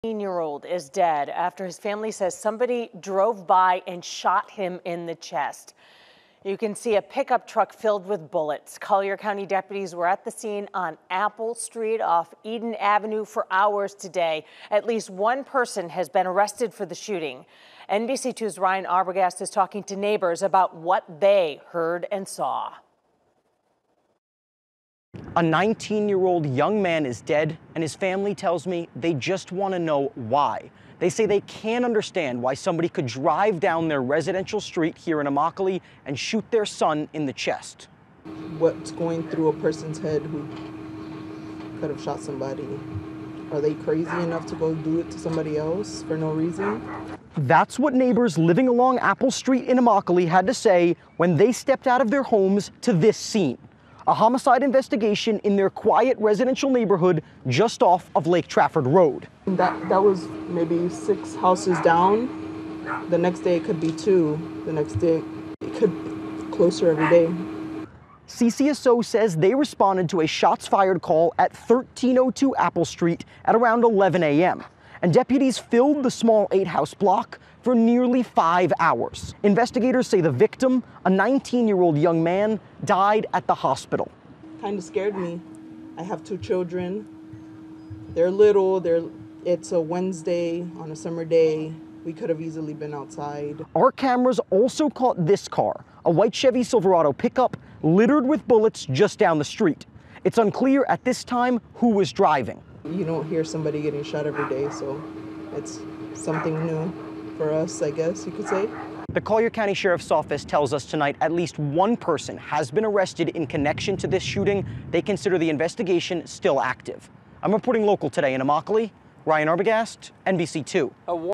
18-year-old is dead after his family says somebody drove by and shot him in the chest. You can see a pickup truck filled with bullets. Collier County deputies were at the scene on Apple Street off Eden Avenue for hours today. At least one person has been arrested for the shooting. NBC2's Ryan Arbogast is talking to neighbors about what they heard and saw. A 19-year-old young man is dead, and his family tells me they just want to know why. They say they can't understand why somebody could drive down their residential street here in Immokalee and shoot their son in the chest. What's going through a person's head who could have shot somebody? Are they crazy enough to go do it to somebody else for no reason? That's what neighbors living along Apple Street in Immokalee had to say when they stepped out of their homes to this scene. A homicide investigation in their quiet residential neighborhood just off of Lake Trafford Road. That was maybe 6 houses down. The next day it could be 2. The next day it could be closer every day. CCSO says they responded to a shots fired call at 1302 Apple Street at around 11 a.m. and deputies filled the small 8-house block for nearly 5 hours. Investigators say the victim, a 19-year-old young man, died at the hospital. Kind of scared me. I have 2 children. They're little. It's a Wednesday on a summer day. We could have easily been outside. Our cameras also caught this car, a white Chevy Silverado pickup littered with bullets just down the street. It's unclear at this time who was driving. You don't hear somebody getting shot every day, so it's something new for us, I guess you could say. The Collier County Sheriff's Office tells us tonight at least one person has been arrested in connection to this shooting. They consider the investigation still active. I'm reporting local today in Immokalee. Ryan Arbogast, NBC2.